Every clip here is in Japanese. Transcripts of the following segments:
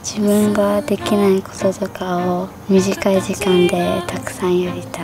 自分ができないこととかを短い時間でたくさんやりたい。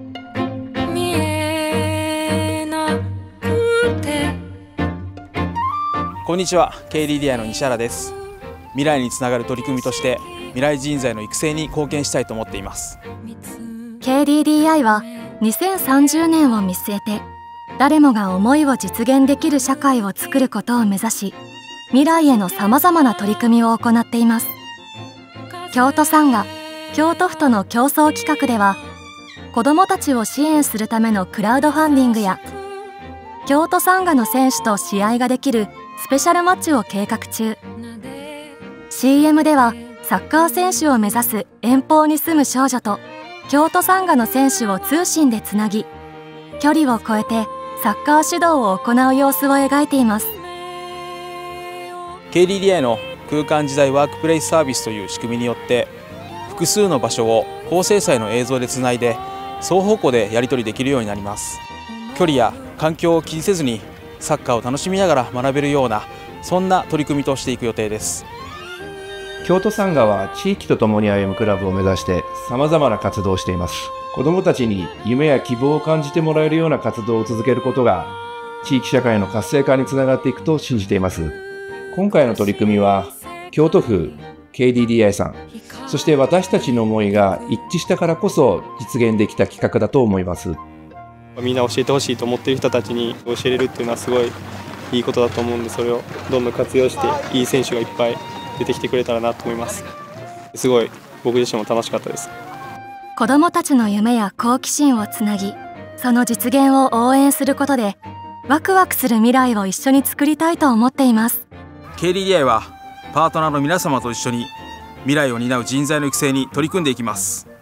こんにちは、KDDI の西原です。未来につながる取り組みとして未来人材の育成に貢献したいと思っています。 KDDI は2030年を見据えて誰もが思いを実現できる社会を作ることを目指し、未来へのさまざまな取り組みを行っています。京都サンガ、京都府との共創企画では、子どもたちを支援するためのクラウドファンディングや京都サンガの選手と試合ができるスペシャルマッチを計画中。 CM ではサッカー選手を目指す遠方に住む少女と京都サンガの選手を通信でつなぎ、距離を超えてサッカー指導を行う様子を描いています。 KDDI の空間時代ワークプレイスサービスという仕組みによって、複数の場所を高精細の映像でつないで双方向でやり取りできるようになります。距離や環境を気にせずにサッカーを楽しみながら学べるような、そんな取り組みとしていく予定です。 京都サンガは地域と共に歩むクラブを目指して様々な活動をしています。子どもたちに夢や希望を感じてもらえるような活動を続けることが地域社会の活性化につながっていくと信じています。今回の取り組みは京都府 KDDI さん、そして私たちの思いが一致したからこそ実現できた企画だと思います。 みんな教えてほしいと思っている人たちに教えれるっていうのはすごいいいことだと思うんで、それをどんどん活用していい選手がいっぱい出てきてくれたらなと思います。すごい僕自身も楽しかったです。 子どもたちの夢や好奇心をつなぎ、その実現を応援することでワクワクする未来を一緒に作りたいと思っています。 KDDI はパートナーの皆様と一緒に未来を担う人材の育成に取り組んでいきます。